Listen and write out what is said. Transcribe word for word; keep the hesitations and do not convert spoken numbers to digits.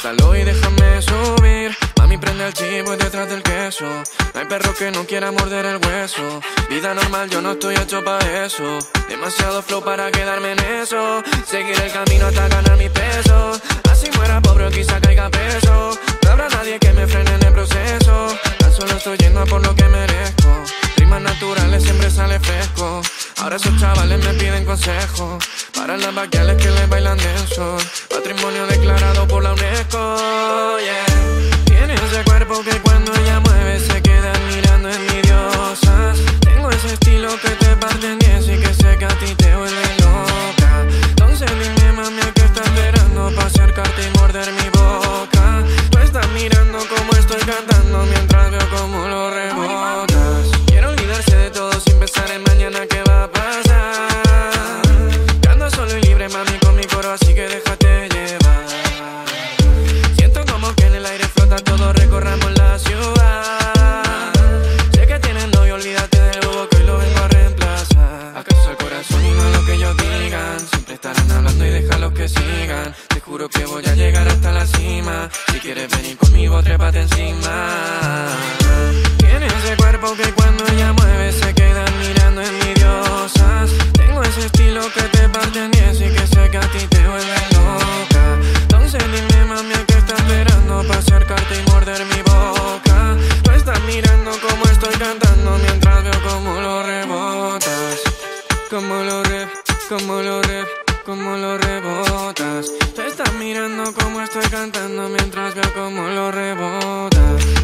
Apriétalo y déjame subir. Mami, prende el chivo y detrás del queso. No hay perro que no quiera morder el hueso. Vida normal, yo no estoy hecho pa' eso. Demasiado flow para quedarme en eso. Seguir el camino hasta ganar mi peso. Así muera pobre o quizá caiga peso. No habrá nadie que me frene en el proceso. Tan solo estoy yendo a por lo que merezco. Rimas naturales siempre sale fresco. Ahora esos chavales me piden consejos para las vaquiales que les bailan denso. Patrimonio declarado por la UNESCO, yeah. Tiene ese cuerpo que cuando ella mueve se quedan mirando envidiosas. Tengo ese estilo que te parte en diez y que sé que a ti te vuelve loca. Entonces dime, mami, ¿a qué estás esperando pa' acercarte y morder mi boca? Tú estás mirando cómo estoy cantando mientras veo cómo lo rebotas. Quiero olvidarse de todo sin pensar en mañana qué va a pasar. Que ando solo y libre, mami, con mi coro, así que déjate llevar. Siento como que en el aire flota todo, recorramos la ciudad. Sé que tienes novio, olvídate del bobo que hoy lo vengo a reemplazar. ¿Acaso el corazón y no lo que ellos digan? Siempre estarán hablando y déjalos que sigan. Te juro que voy a llegar hasta la cima. Si quieres venir conmigo, trépate encima. Tiene ese cuerpo que cuando ella mueve se quedan mirando envidiosas. Tengo ese estilo que te parte en diez y que sé que a ti te vuelve loca. Entonces dime, mami, ¿a qué estás esperando pa' acercarte y morder mi boca? Tú estás mirando cómo estoy cantando mientras veo cómo lo rebotas. Cómo lo rep, cómo lo rep, cómo lo rebotas. Tú estás mirando cómo estoy cantando mientras veo cómo lo rebotas.